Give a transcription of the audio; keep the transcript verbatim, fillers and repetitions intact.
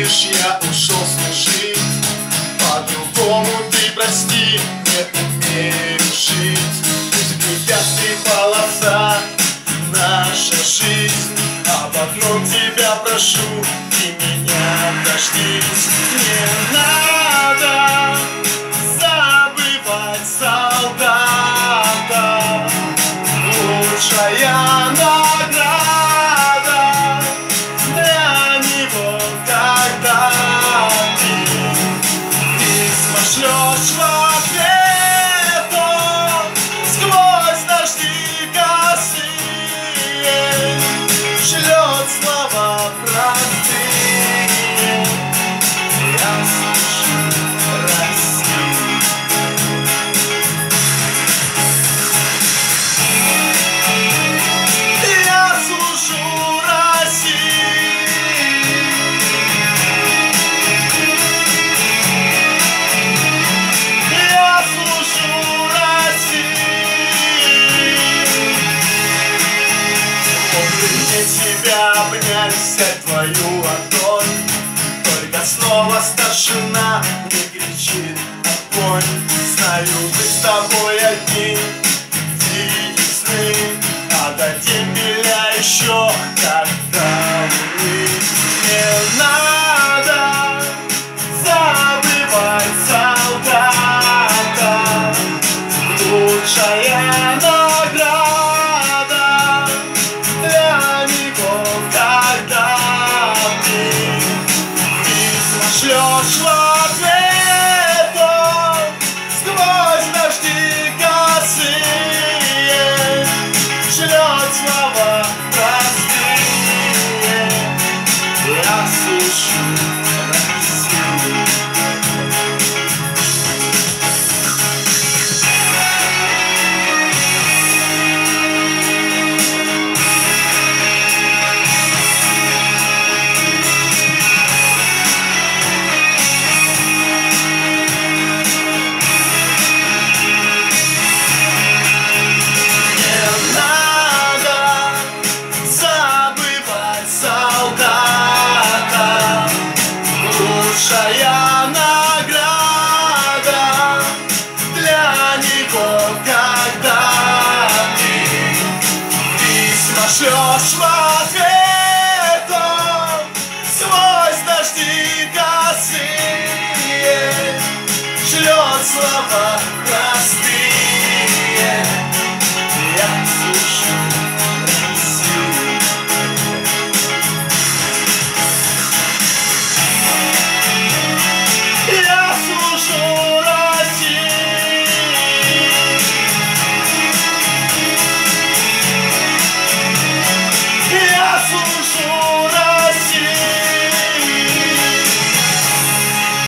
Помнишь, я ушел служить, по-другому ты, прости, не умею жить. Пусть препятствий полоса наша жизнь, об одном тебя прошу, ты меня дождись. Не надо забывать солдата, лучшая награда для него, когда ты письма шлешь в ответ, он сквозь дожди косые шлет слова простые. Я слышу Россию. Я служу России. Я служу России. Помню, мне тебя обнять, взять твою ладонь, только снова старшина мне кричит огонь. Знаю, мы с тобой одни весны, а до дембеля еще когда мы не надо.